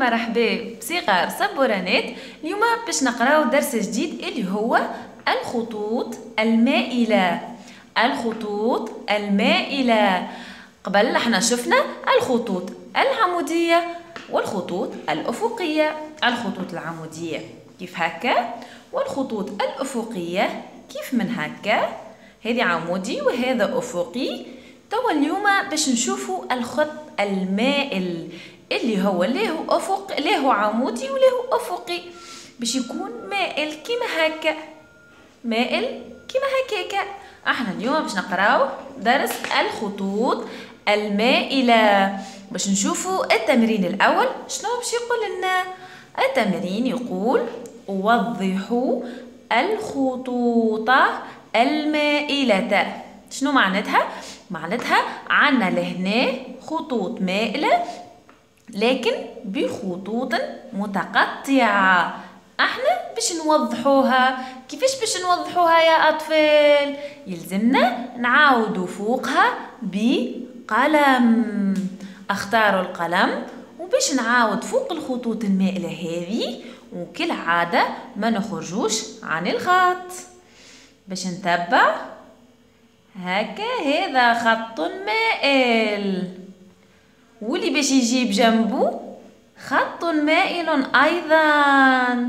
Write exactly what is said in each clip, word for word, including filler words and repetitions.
مرحبا بصغار سبورانات. اليوم باش نقراو درس جديد اللي هو الخطوط المائلة. الخطوط المائلة. قبل احنا شفنا الخطوط العمودية والخطوط الأفقية. الخطوط العمودية كيف هكا، والخطوط الأفقية كيف من هكا. هذه عمودي وهذا أفقي. توا اليوم باش نشوفوا الخط المائل اللي هو له أفق له عمودي وله أفقي، باش يكون مائل كيما هكا، مائل كيما هكاكا. احنا اليوم باش نقراو درس الخطوط المائلة. باش نشوفوا التمرين الأول شنو باش يقول لنا. التمرين يقول: وضحوا الخطوط المائلة. شنو معناتها؟ معناتها عنا لهنا خطوط مائلة لكن بخطوط متقطعة. احنا باش نوضحوها. كيفاش باش نوضحوها يا أطفال؟ يلزمنا نعاودوا فوقها بقلم. اختاروا القلم وباش نعاود فوق الخطوط المائلة هذه، وكل عادة ما نخرجوش عن الخط. باش نتبع هكا، هذا خط مائل، واللي باش يجيب جنبه خط مائل أيضا،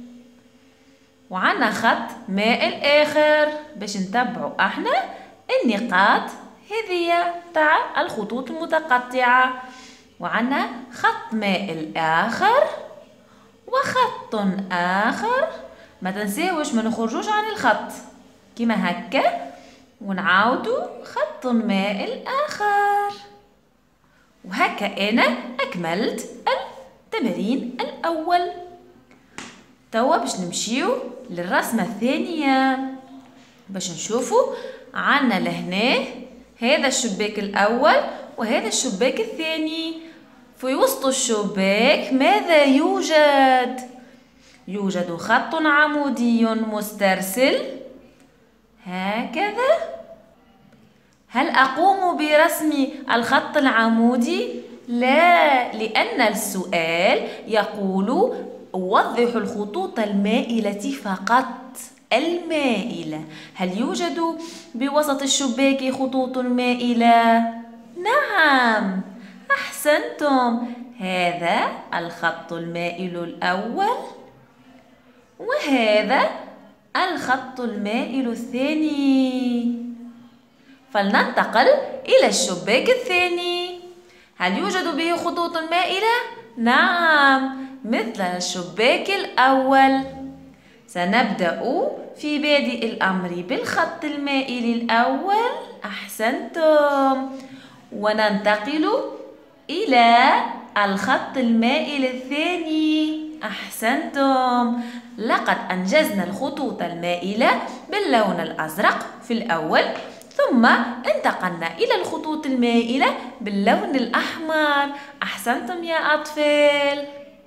وعنا خط مائل آخر. باش نتبعوا احنا النقاط هذه تاع الخطوط المتقطعة، وعنا خط مائل آخر وخط آخر. ما تنساوش ما نخرجوش عن الخط كيما هكا، ونعاودوا خط مائل آخر. وهكا أنا أكملت التمرين الأول. توا باش نمشيو للرسمة الثانية باش نشوفوا. عنا لهنا هذا الشباك الأول وهذا الشباك الثاني. في وسط الشباك ماذا يوجد؟ يوجد خط عمودي مسترسل هكذا. هل أقوم برسم الخط العمودي؟ لا، لأن السؤال يقول وضح الخطوط المائلة فقط. المائلة. هل يوجد بوسط الشباك خطوط مائلة؟ نعم، أحسنتم. هذا الخط المائل الأول وهذا الخط المائل الثاني. فلننتقل إلى الشباك الثاني. هل يوجد به خطوط مائلة؟ نعم، مثل الشباك الأول. سنبدأ في بادئ الأمر بالخط المائل الأول. أحسنتم. وننتقل إلى الخط المائل الثاني. أحسنتم. لقد أنجزنا الخطوط المائلة باللون الأزرق في الأول، ثم انتقلنا إلى الخطوط المائلة باللون الأحمر. أحسنتم يا أطفال.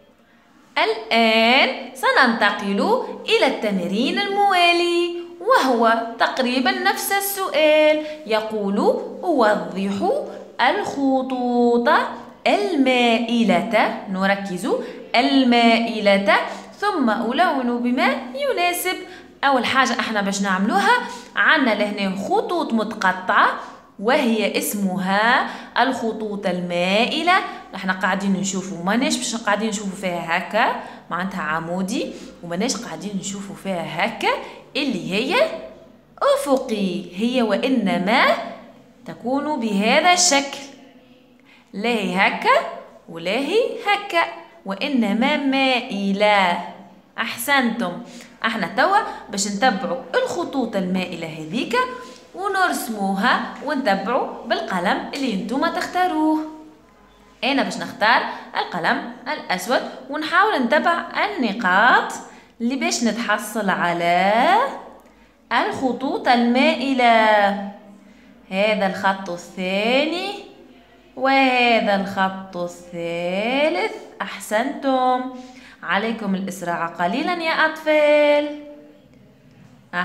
الآن سننتقل إلى التمرين الموالي، وهو تقريبا نفس السؤال. يقول وضحوا الخطوط المائلة. نركز المائلة، ثم ألون بما يناسب. أول حاجة احنا باش نعملوها، عنا لهنا خطوط متقطعة وهي اسمها الخطوط المائلة. احنا قاعدين نشوفوا، ماناش باش قاعدين نشوفوا فيها هكا معناتها عمودي، وماناش قاعدين نشوفوا فيها هكا اللي هي أفقي. هي وإنما تكون بهذا الشكل، لا هي هكا ولا هي هكا، وإنما مائلة. أحسنتم. احنا توا باش نتبعوا الخطوط المائلة هذيك ونرسموها ونتبعوا بالقلم اللي انتم تختاروه. انا باش نختار القلم الأسود ونحاول نتبع النقاط اللي باش نتحصل على الخطوط المائلة. هذا الخط الثاني وهذا الخط الثالث. أحسنتم. عليكم الإسراع قليلا يا أطفال.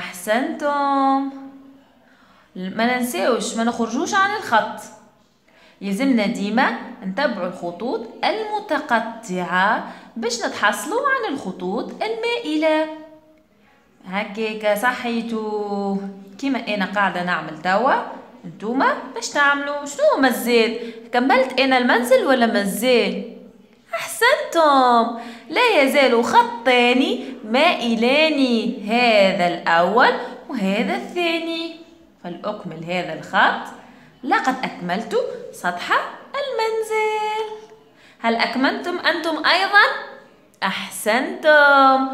أحسنتم. ما ننساوش ما نخرجوش عن الخط. يلزمنا ديما نتبع الخطوط المتقطعة باش نتحصلوا عن الخطوط المائلة. هكاكا صحيتو كيما انا قاعدة نعمل توا، انتوما باش تعملوا شنو مازال؟ كملت انا المنزل ولا مازال؟ احسنتم، لا يزال خطان مائلان، هذا الاول وهذا الثاني، فلأكمل هذا الخط. لقد أكملت سطح المنزل. هل أكملتم أنتم أيضا؟ أحسنتم.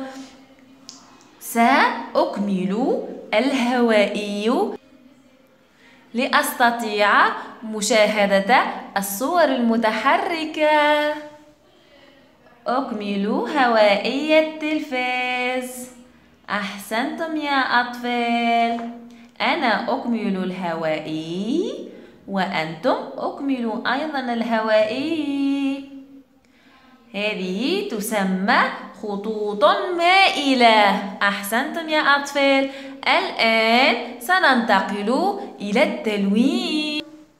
سأكمل الهوائي لأستطيع مشاهدة الصور المتحركة. أكمل هوائي التلفاز. أحسنتم يا أطفال. أنا أكمل الهوائي وأنتم أكملوا أيضا الهوائي. هذه تسمى خطوط مائلة. أحسنتم يا أطفال. الآن سننتقل إلى التلوين.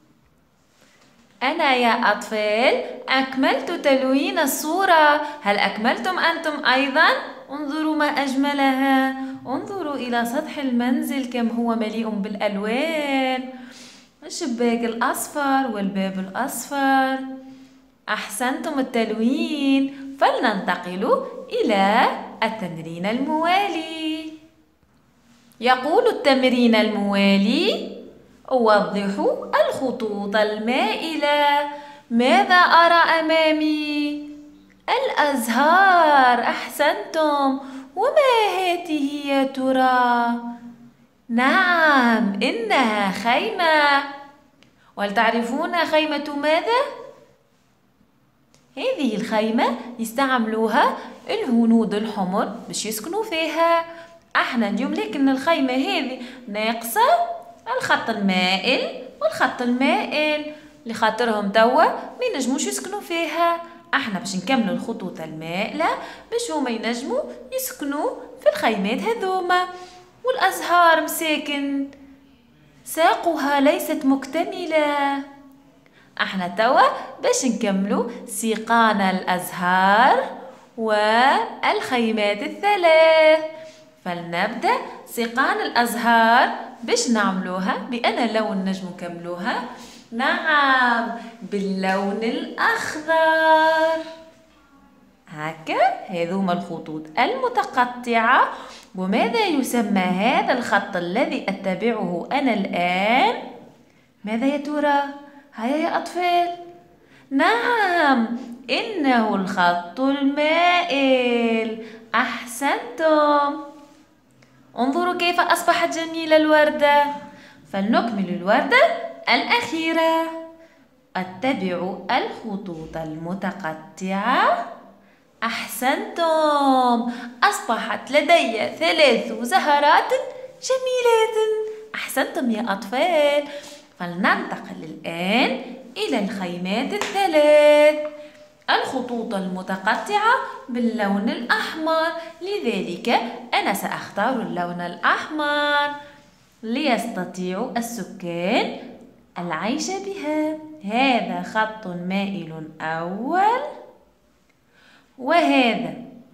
أنا يا أطفال أكملت تلوين الصورة. هل أكملتم أنتم أيضا؟ انظروا ما أجملها. انظروا إلى سطح المنزل كم هو مليء بالألوان، الشباك الأصفر والباب الأصفر. أحسنتم التلوين. فلننتقل إلى التمرين الموالي. يقول التمرين الموالي: أوضح الخطوط المائلة. ماذا أرى أمامي؟ الأزهار. أحسنتم. وما هذه يا ترى؟ نعم، إنها خيمة. وهل تعرفون خيمة ماذا؟ هذه الخيمة يستعملوها الهنود الحمر باش يسكنوا فيها. احنا اليوم لكن الخيمة هذه ناقصة الخط المائل والخط المائل، لخاطرهم توا ما ينجموش يسكنوا فيها. احنا باش نكملوا الخطوط المائلة باش هما ينجموا يسكنوا في الخيمات هذوما. والأزهار مساكن ساقها ليست مكتملة. احنا توا باش نكملوا سيقان الأزهار والخيمات الثلاث. فلنبدأ سيقان الأزهار باش نعملوها بأنا لون نجم نكملوها. نعم، باللون الأخضر. هكا هذوما الخطوط المتقطعة. وماذا يسمى هذا الخط الذي أتبعه أنا الآن؟ ماذا يا ترى؟ هيا يا أطفال. نعم، إنه الخط المائل. أحسنتم. انظروا كيف أصبحت جميلة الوردة. فلنكمل الوردة الأخيرة. أتبع الخطوط المتقطعة. أحسنتم. أصبحت لدي ثلاث زهرات جميلات. أحسنتم يا أطفال. فلننتقل الآن إلى الخيمات الثلاث. الخطوط المتقطعة باللون الأحمر، لذلك أنا سأختار اللون الأحمر ليستطيع السكان العيش بها. هذا خط مائل أول، وهذا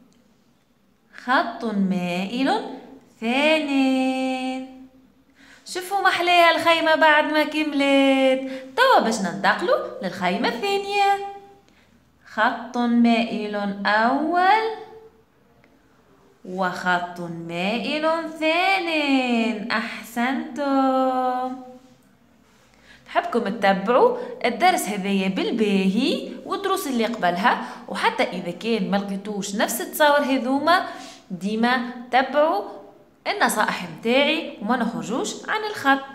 خط مائل ثاني. شوفوا محلاها الخيمة بعد ما كملت. توا باش ننتقلوا للخيمة الثانية. خط مائل أول وخط مائل ثاني. أحسنتم. نحبكم تتبعوا الدرس هذايا بالباهي والدروس اللي قبلها، وحتى إذا كان ما لقيتوش نفس التصاور هذوما ديما تبعوا النصائح متاعي وما نخرجوش عن الخط.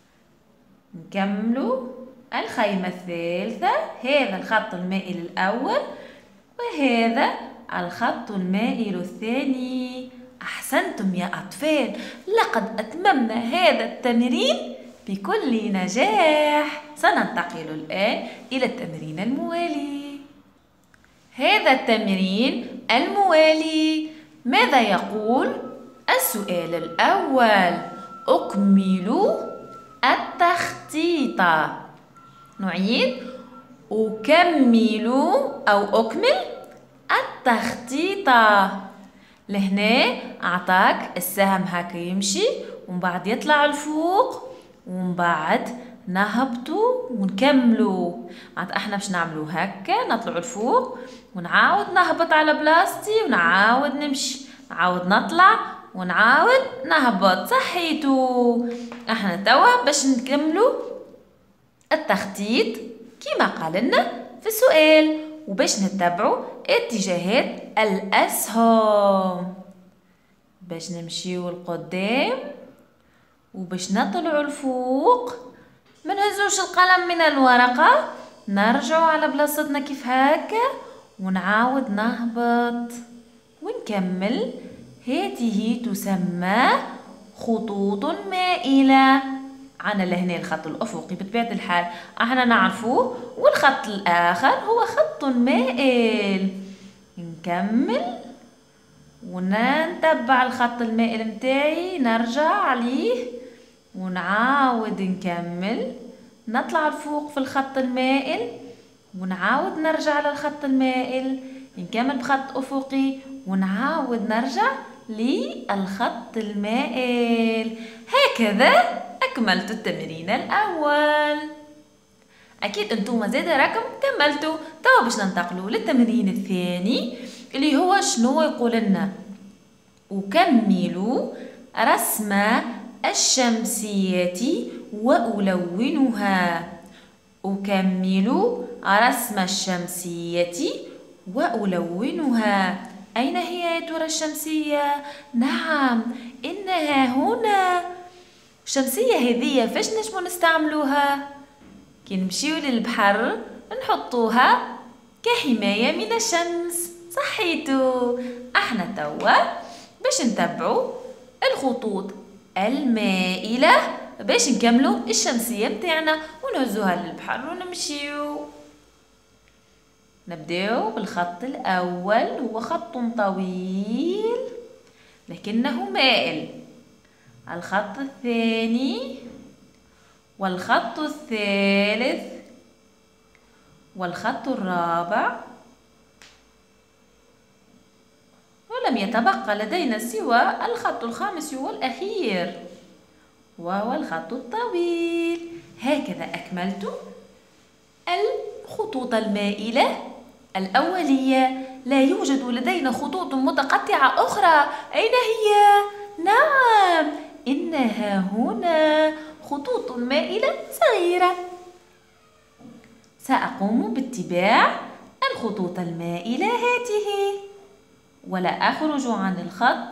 نكملوا الخيمة الثالثة. هذا الخط المائل الأول وهذا الخط المائل الثاني. أحسنتم يا أطفال. لقد أتممنا هذا التمرين بكل نجاح. سننتقل الآن إلى التمرين الموالي. هذا التمرين الموالي ماذا يقول؟ السؤال الأول: أكمل التخطيط. نعيد. أكمل أو أكمل التخطيط. لهنا أعطاك السهم هكا يمشي ومن بعد يطلع لفوق ومن بعد نهبطوا ونكملوا. معناتها احنا باش نعملوا هكا نطلعوا لفوق ونعاود نهبط على بلاصتي ونعاود نمشي، نعاود نطلع ونعاود نهبط. صحيتو. احنا توا باش نكملوا التخطيط كما قال لنا في السؤال وباش نتبعوا اتجاهات الأسهم باش نمشيو لقدام وباش نطلعوا لفوق. ما نهزوش القلم من الورقة، نرجعوا على بلاصتنا كيف هكا ونعاود نهبط ونكمل. هذه تسمى خطوط مائلة. عنا لهنا الخط الأفقي بطبيعة الحال احنا نعرفوه، والخط الآخر هو خط مائل. نكمل ونتبع الخط المائل متاعي، نرجع عليه ونعاود نكمل، نطلع لفوق في الخط المائل ونعاود نرجع على الخط المائل، نكمل بخط أفقي ونعاود نرجع للخط المائل. هكذا أكملت التمرين الأول. أكيد أنتم زاد راكم كملتوا. توا باش ننتقلوا للتمرين الثاني اللي هو شنو يقول لنا؟ أكمل رسم الشمسية وألونها. أكمل رسم الشمسية وألونها. أين هي يا ترى الشمسية؟ نعم إنها هنا. الشمسية هذه فاش نجمو نستعملوها؟ كي نمشيو للبحر نحطوها كحماية من الشمس. صحيتو. احنا توا باش نتبعو الخطوط المائلة باش نكملو الشمسية متاعنا ونهزوها للبحر ونمشيو. نبداو بالخط الأول، هو خط طويل لكنه مائل. الخط الثاني والخط الثالث والخط الرابع، ولم يتبقى لدينا سوى الخط الخامس والأخير وهو الخط الطويل. هكذا أكملت الخطوط المائلة الأولية. لا يوجد لدينا خطوط متقطعة أخرى. أين هي؟ نعم إنها هنا خطوط مائلة صغيرة. سأقوم باتباع الخطوط المائلة هذه ولا أخرج عن الخط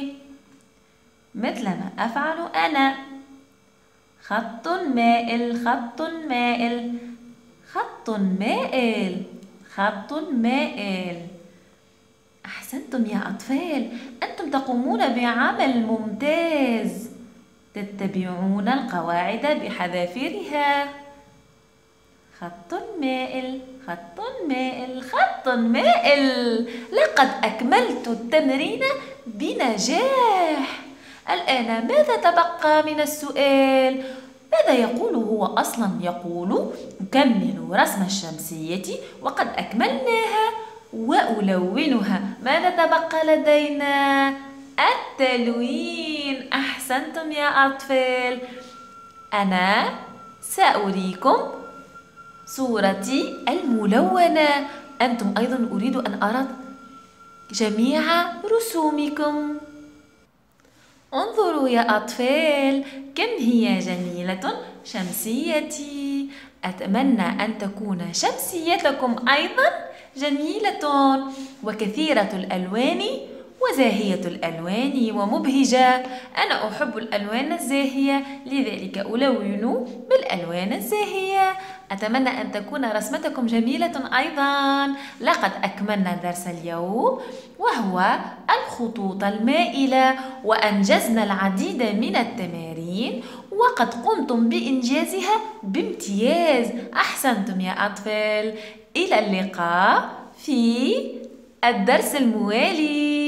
مثل ما أفعل أنا. خط مائل، خط مائل، خط مائل، خط مائل. أحسنتم يا أطفال، أنتم تقومون بعمل ممتاز، تتبعون القواعد بحذافيرها. خط مائل، خط مائل، خط مائل. لقد أكملت التمرين بنجاح. الآن ماذا تبقى من السؤال؟ ماذا يقول هو أصلا؟ يقول أكمل رسم الشمسية وقد أكملناها وألونها. ماذا تبقى لدينا؟ التلوين. أحسنتم يا أطفال. أنا سأريكم صورتي الملونة. أنتم أيضا أريد أن أرى جميع رسومكم. انظروا يا أطفال كم هي جميلة شمسيتي. أتمنى أن تكون شمسيتكم أيضا جميلة وكثيرة الألوان وزاهية الألوان ومبهجة. أنا أحب الألوان الزاهية لذلك ألون بالألوان الزاهية. أتمنى أن تكون رسمتكم جميلة أيضا. لقد أكملنا درس اليوم وهو الخطوط المائلة، وأنجزنا العديد من التمارين وقد قمتم بإنجازها بامتياز. أحسنتم يا أطفال. إلى اللقاء في الدرس الموالي.